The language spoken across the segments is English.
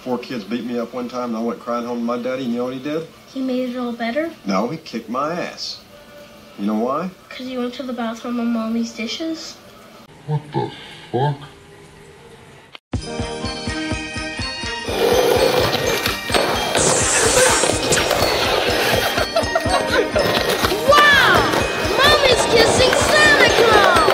4 kids beat me up one time and I went crying home to my daddy, and you know what he did? He made it all better? No, he kicked my ass. You know why? Because you went to the bathroom on Mommy's dishes? What the fuck? Wow! Mommy's kissing Santa Claus!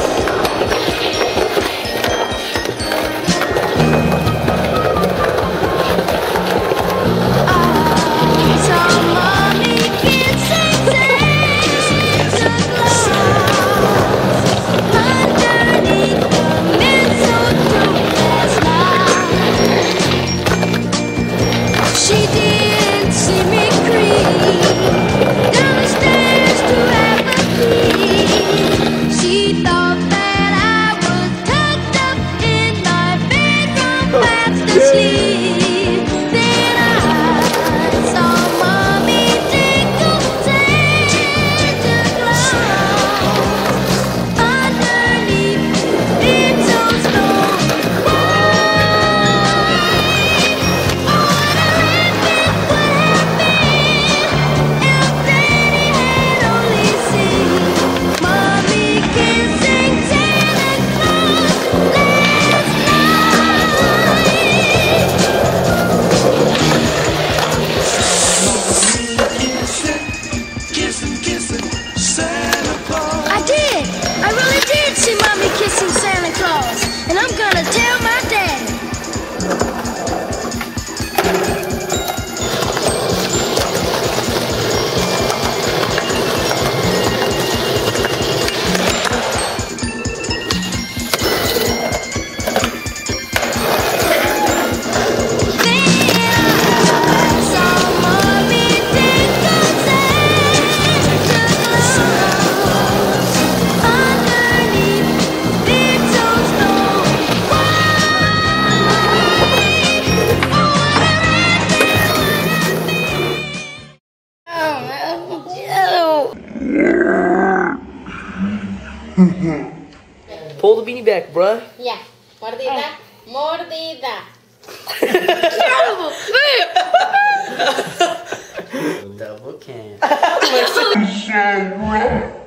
And I'm gonna tell my daddy. Pull the beanie back, bruh. Ya, mordida, mordida. Double can.